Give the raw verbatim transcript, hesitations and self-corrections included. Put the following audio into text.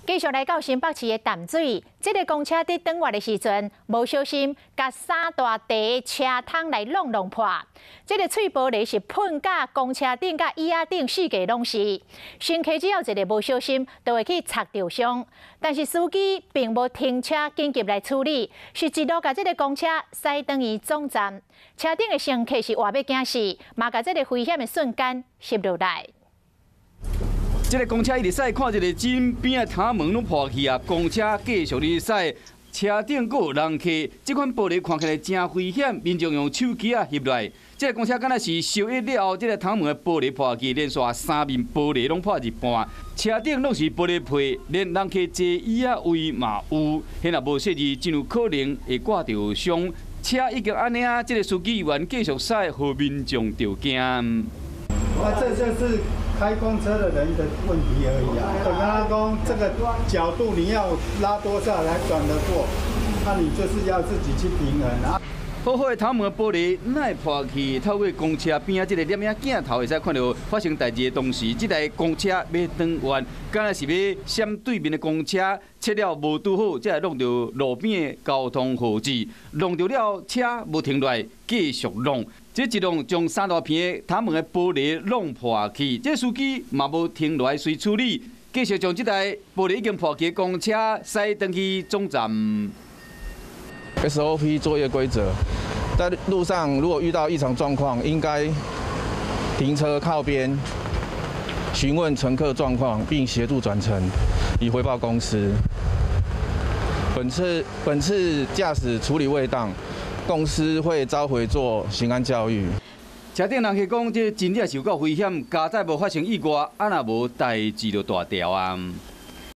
继续来到新北市的淡水，这个公车伫转弯的时阵，无小心，甲三大地的车窗来弄弄破。这个碎玻璃是喷甲公车顶、甲椅仔顶四界拢是。新客只要一个无小心，就会去擦着伤。但是司机并无停车紧急来处理，是一路甲这个公车驶转于总站。车顶的乘客是活要惊死，嘛甲这个危险的瞬间摄落来。 这个公车一直驶，看这个真边的窗门拢破去啊！公车继续伫驶，车顶阁有人客，这款玻璃看起来真危险，民众用手机啊翕来。这个公车敢若是烧一了后，这个窗门的玻璃破去，连续三面玻璃拢破一半，车顶拢是玻璃皮，连人客坐椅啊位嘛有，迄若无设置，真有可能会挂着伤。车已经安尼啊，这个司机员继续驶，互民众着惊。 那这就是。 开公车的人的问题而已啊！我跟他讲，这个角度你要拉多少才转得过？那你就是要自己去平衡啊。 好好的窗门玻璃哪破去？透过公车边啊，这个摄影镜头会使看到发生代志的同时，这台公车要转弯，敢若是要闪对面的公车，切了无拄好，才会弄到路边的交通号志，弄到了车无停落来，继续弄。 这一弄将三大片的窗门的玻璃弄破去，这司机嘛无停落来随处理，继续将这台玻璃已经破去的公车驶登去总站。 S O P 作业规则，在路上如果遇到异常状况，应该停车靠边，询问乘客状况，并协助转乘，以回报公司。本次本次驾驶处理未当。 公司会召回做刑安教育。 车顶人去讲，这真正是有够危险，加载无发生意外，啊若无代志就大条啊。